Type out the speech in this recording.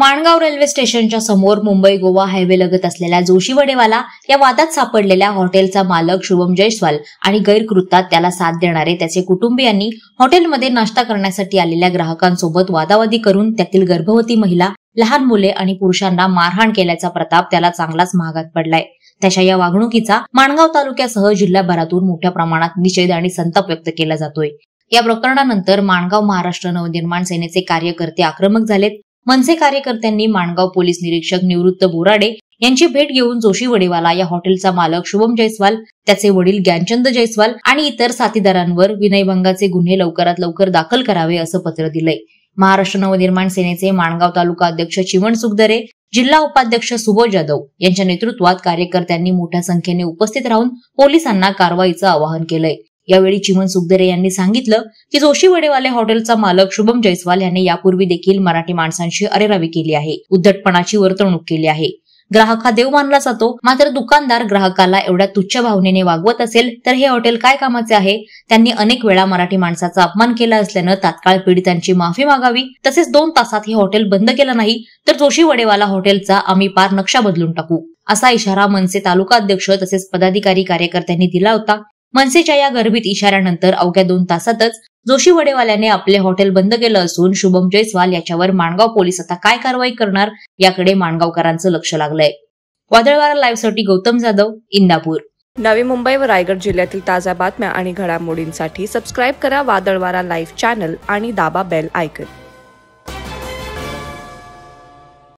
Mangaon railway स्टेशनच्या समोर Mumbai Goa highway लगत असलेल्या जोशीवडेवाला या वादात सापडलेल्या हॉटेलचा मालक शुभम जयस्वाल आणि गैरकृत्यात त्याला साथ देणारे त्याचे कुटुंबियांनी हॉटेलमध्ये नाश्ता करण्यासाठी आलेल्या ग्राहकांसोबत वादावादी करून त्यातील गर्भवती महिला, लहान मुले आणि पुरुषांना मारहाण केल्याचा प्रताप त्याला चांगलाच महागात पडलाय। त्याच्या या वागणुकीचा माणगाव तालुक्यासह जिल्हाभरातून मोठ्या प्रमाणात निषेध आणि संताप व्यक्त केला जातोय। या प्रकरणानंतर माणगाव महाराष्ट्र नवनिर्माण सेनेचे कार्यकर्ते आक्रमक झालेत। मनसे कार्यकर्त्यांनी माणगाव पोलीस निरीक्षक निवृत्त बोराडे यांची भेट घेऊन जोशीवडेवाला या हॉटेलचा मालक शुभम जयस्वाल, त्याचे वडील ज्ञानचंद जयस्वाल आणि इतर साथीदारांवर विनयभंगाचे गुन्हे लवकरात लवकर दाखल करावे असं पत्र दिलंय। महाराष्ट्र नवनिर्माण सेनेचे माणगाव तालुका अध्यक्ष चिमण सुखदरे, जिल्हा उपाध्यक्ष सुबोध जाधव यांच्या नेतृत्वात कार्यकर्त्यांनी मोठ्या संख्येने उपस्थित राहून पोलिसांना कारवाईचं आवाहन केलंय। यावेळी चिमण सुखदरे यांनी सांगितलं की जोशीवडेवाले हॉटेलचा मालक शुभम जयस्वाल यांनी यापूर्वी देखील मराठी माणसांशी अरेरावी केली आहे, उद्धटपणाची वर्तणूक केली आहे। ग्राहक हा देव मानला जातो, मात्र दुकानदार ग्राहकाला एवढ्या तुच्छ भावनेने वागवत असेल तर हे हॉटेल काय कामाचे आहे। त्यांनी अनेक वेळा मराठी माणसाचा अपमान केला असल्यानं तात्काळ पीडितांची माफी मागावी, तसेच 2 तासात हे हॉटेल बंद केलं नाही तर जोशीवडेवाला हॉटेलचा आम्ही पार नक्षा बदलून टाकू, असा इशारा मनसे तालुका अध्यक्ष तसेच पदाधिकारी कार्यकर्त्यांनी दिला होता। मनसेच्या या गर्भित इशाऱ्यानंतर अवघ्या 2 तासातच जोशीवडेवाल्याने आपले हॉटेल बंद केलं असून शुभम जयस्वाल याच्यावर माणगाव पोलीस आता काय कारवाई करणार याकडे माणगावकरांचं लक्ष लागलंय। वादळवारा लाईव्ह साठी गौतम जाधव, इंदापूर। नवी मुंबई व रायगड जिल्ह्यातील ताज्या बातम्या आणि घडामोडींसाठी सबस्क्राईब करा वादळवारा लाईव्ह चॅनल आणि दाबा बेल आयकॉन।